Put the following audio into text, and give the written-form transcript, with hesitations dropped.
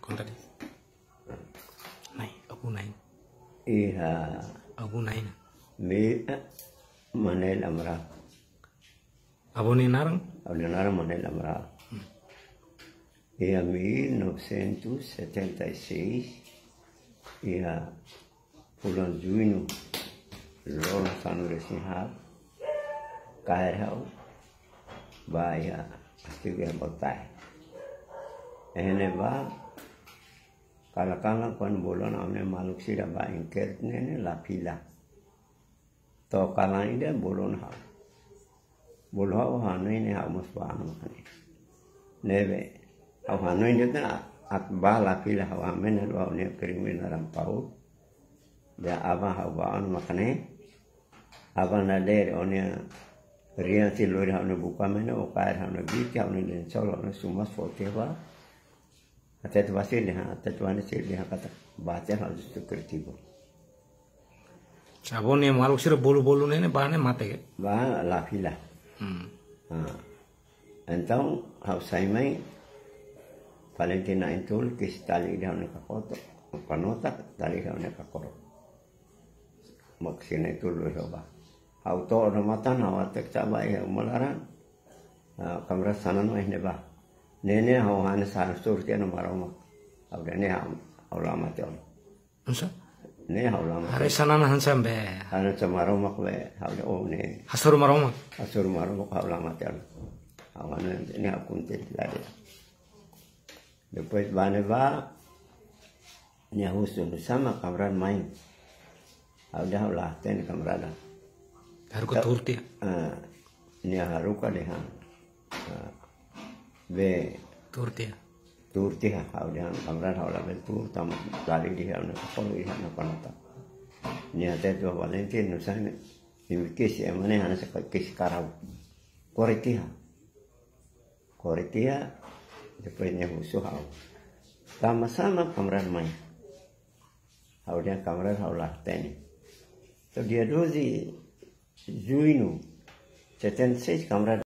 Kon tadi. Nai, aku nai. Iya. Aku nai. Mi Manel Amra. Abu ni narang? Abu narang Manel Amra. Iya 1976. Iya bulan Juni. Lalu sanu resihab. Kahirau. Baya pasti dia bertai. Ini ba kala-kala kon bulan amne maluk sida ba ingker nene la pila. To kala ini bulan ha. Bulan ha ini ha musbah makani. Nebe au ha ini ta akba la pila ha men do ne krimin ram pau. Da aba ha ba an makane. Aba na der onya Rian si lori hau na buka mena o kair hau na biki hau na den solo na sumas fote ba atet wasi leha atet wani si leha kata baca hau justu kertibo Sabon yang maluk sira bolu-bolu nene bane mate ke ba la fila então hau saimai Valentina intul kis tali hau na kakoto panota tali hau na kakoro maksina itu lori hau ba auto ramatan awatek cabai malaran kamera sanan mah neba nene hawan san surti anu maroma auda ne ulama tion unsa ne ulama hari sanan hansan be anu camaroma we auda oh ne asur maroma ulama tion awan ini akun lade depois bane ba ni husun sama kamera main auda ulah ten kamera Haruka turti. Ni haruka dehan. Be Turti. Turti ha dia kamran hawla be tur tam tali dia na ko dia na panata. Ni ate to Valentin no san ni kis emane hana sa kis karau. Koritiha. Depois ni husu hau. Sama-sama kamran mai. Hau dia kamran hawla teni. So dia dozi Juino 76 kamera